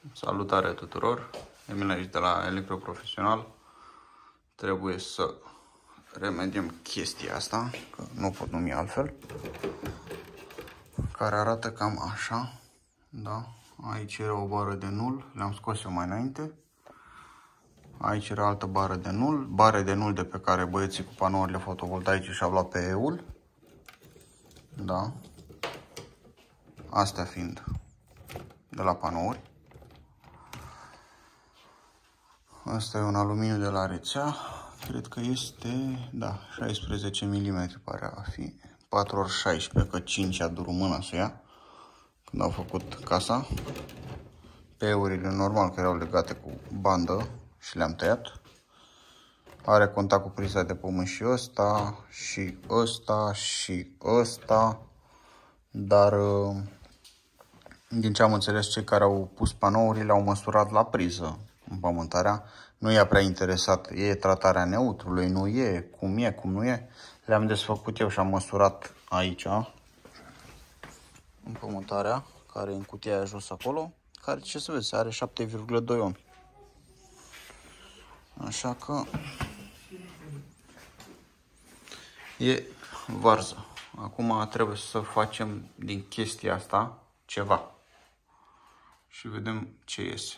Salutare tuturor! Emil aici de la Electroprofesional. Trebuie să remediem chestia asta, că nu pot numi altfel, care arată cam așa. Da? Aici era o bară de nul, le-am scos eu mai înainte. Aici era altă bară de nul, bare de nul de pe care băieții cu panourile fotovoltaice și-au luat PE-ul. Da? Astea fiind de la panouri. Asta e un aluminiu de la rețea, cred că este, da, 16 mm pare a fi, 4x16, că 5 a durut mâna să ia, când au făcut casa. P-urile normal că erau legate cu bandă și le-am tăiat. Are contact cu priza de pământ și ăsta, și ăsta, și ăsta, dar din ce am înțeles, cei care au pus panourile au măsurat la priză împământarea. Nu i-a prea interesat, e tratarea neutrului, nu e, cum nu e. Le-am desfăcut eu și am măsurat aici împământarea, care e în cutia aia jos acolo, care, ce să vezi, are 7,2 ohmi. Așa că e varză. Acum trebuie să facem din chestia asta ceva și vedem ce iese.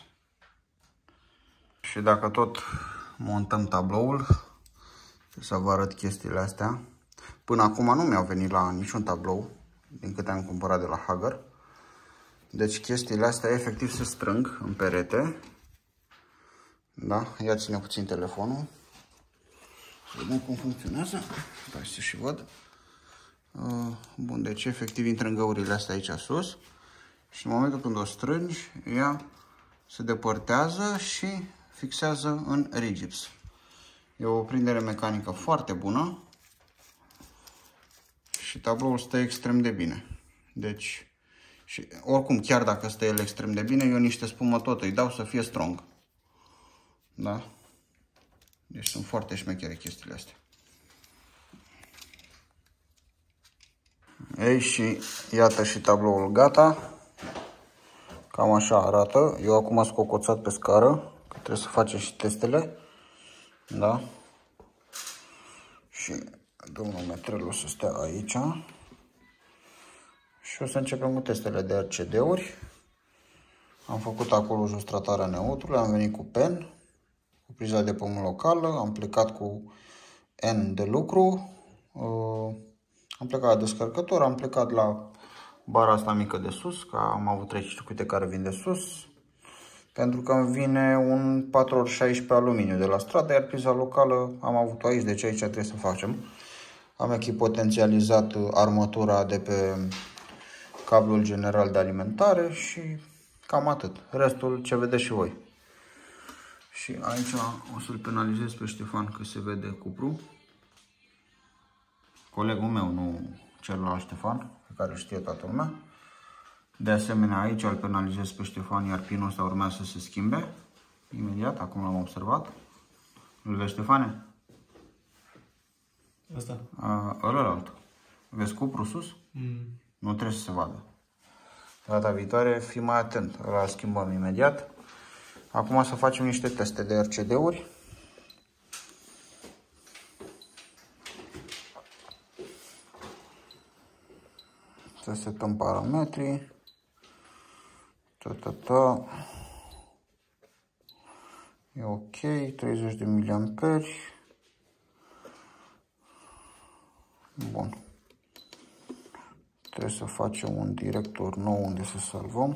Și dacă tot montăm tabloul, să vă arăt chestiile astea. Până acum nu mi-au venit la niciun tablou, din câte am cumpărat de la Hager. Deci chestiile astea efectiv se strâng în perete. Da? Ia ține puțin telefonul. Să vedem cum funcționează. Hai să și văd. Bun, deci efectiv intră în găurile astea aici sus. Și în momentul când o strângi, ea se depărtează și fixează în rigips. E o prindere mecanică foarte bună și tabloul stă extrem de bine. Deci, și oricum, chiar dacă stă el extrem de bine, eu niște spumă tot îi dau să fie strong. Da? Deci sunt foarte șmechere chestiile astea. Ei, și iată și tabloul gata. Cam așa arată. Eu acum am scocoțat pe scară, că trebuie să facem și testele. Da? Și domnul Metrel o să stea aici. Și o să începem cu testele de RCD-uri. Am făcut acolo jos tratarea neutrului, am venit cu pen, cu priza de pământ locală, am plecat cu N de lucru, am plecat la descărcător, am plecat la bara asta mică de sus, că am avut 3 circuite care vin de sus, pentru că îmi vine un 4x16 aluminiu de la stradă, iar priza locală am avut-o aici, deci aici trebuie să facem. Am echipotențializat armătura de pe cablul general de alimentare și cam atât. Restul ce vedeți și voi. Și aici o să-l penalizez pe Ștefan că se vede cupru. Colegul meu, nu celălalt Ștefan, pe care știe toată lumea. De asemenea, aici îl penalizez pe Ștefan, iar pinul ăsta urmează să se schimbe. Imediat, acum l-am observat. Îl vezi, Ștefane? Asta? Ălălalt. Vezi cupru sus? Nu trebuie să se vadă. Data viitoare, fii mai atent. Îl schimbăm imediat. Acum să facem niște teste de RCD-uri. Să setăm parametrii. E ok, 30 de mA. Bun. Trebuie să facem un director nou unde să salvăm.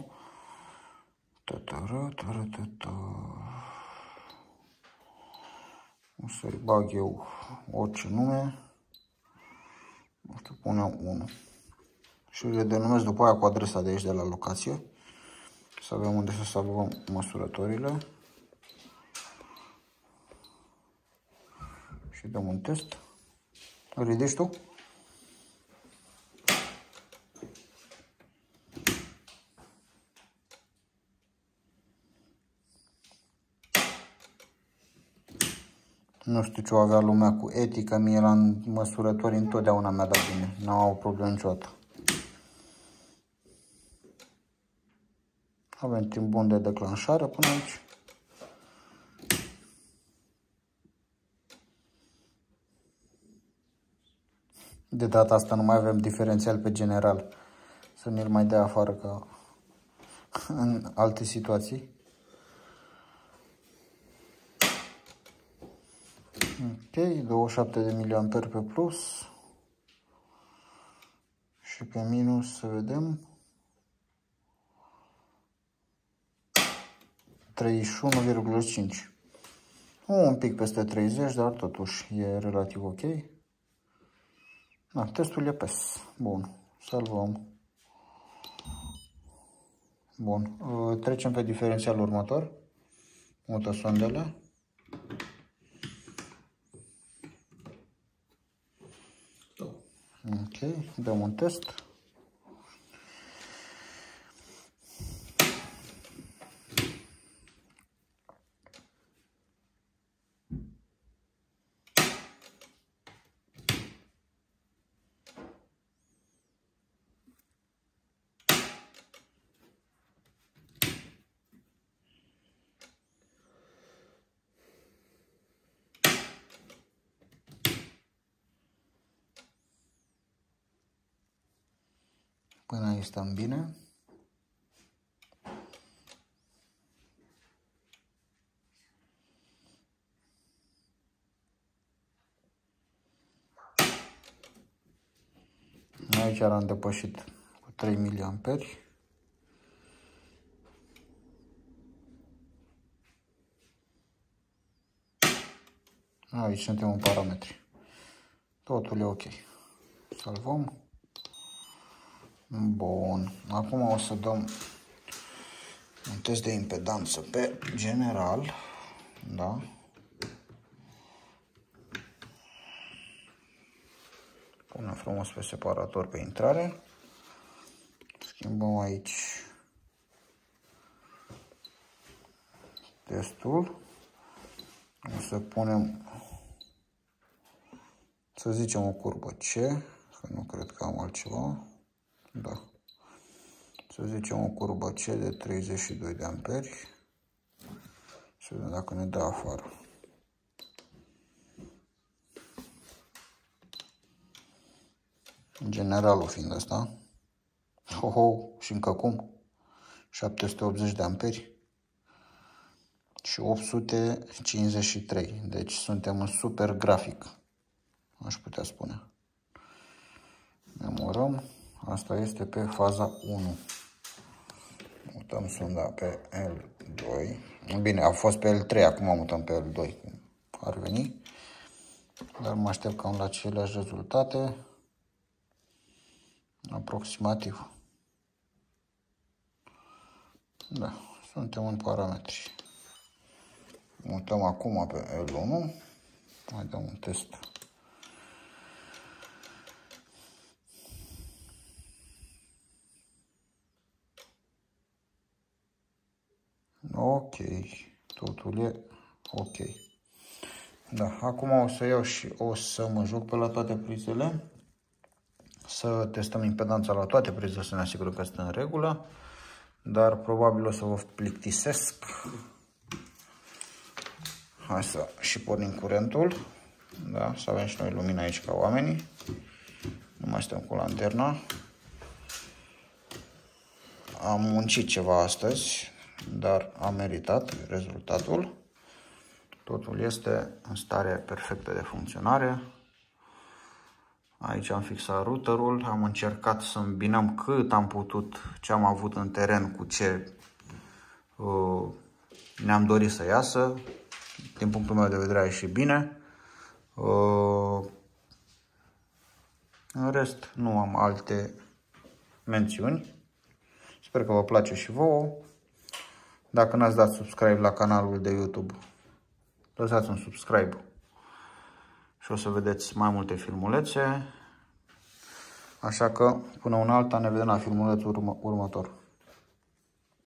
O să-i bag eu orice nume. O să punem 1. Și le denumesc după aia cu adresa de aici de la locație. Să avem unde să salvăm măsurătorile. Și dăm un test. Îl ridici tu? Nu știu ce o avea lumea cu etică, mie la măsurători întotdeauna mi-a dat bine. N-am avut probleme niciodată. Avem timp bun de declanșare până aici. De data asta nu mai avem diferențial pe general. Să ne-l mai dea afară ca în alte situații. Ok, 27 de mA pe plus. Și pe minus să vedem. 31,5. Un pic peste 30, dar totuși e relativ ok. Da, testul e PES. Bun, salvăm. Bun, trecem pe diferențialul următor. Mută sondele. Ok, dăm un test. Până aici stăm bine. Aici am depășit cu 3 mA. Aici suntem în parametri. Totul e ok. Salvăm. Bun. Acum o să dăm un test de impedanță pe general. Da. Punem frumos pe separator pe intrare. Schimbăm aici testul. O să punem, să zicem, o curbă C, că nu cred că am altceva. Da. Să zicem o curbă C de 32 de amperi. Să vedem dacă ne dă afară. Generalul fiind ăsta. Și încă cum? 780 de amperi. Și 853. Deci suntem în super grafic, aș putea spune. Memorăm. Asta este pe faza 1. Mutăm sonda pe L2. Bine, a fost pe L3, acum mutăm pe L2. Ar veni. Dar mă aștept cam la aceleași rezultate. Aproximativ. Da, suntem în parametri. Mutăm acum pe L1. Mai dăm un test. Ok, totul e ok. Da, acum o să iau și o să mă joc pe la toate prizele. Să testăm impedanța la toate prizele, să ne asigurăm că este în regulă. Dar probabil o să vă plictisesc. Hai să și pornim curentul. Da, să avem și noi lumină aici ca oamenii. Nu mai stăm cu lanterna. Am muncit ceva astăzi, dar am meritat rezultatul. Totul este în stare perfectă de funcționare. Aici am fixat routerul, am încercat să îmbinăm cât am putut ce am avut în teren cu ce ne-am dorit să iasă. Din punctul meu de vedere a ieșit bine. În rest nu am alte mențiuni. Sper că vă place și vouă. Dacă n-ați dat subscribe la canalul de YouTube, lăsați un subscribe și o să vedeți mai multe filmulețe. Așa că, până una alta, ne vedem la filmulețul următor.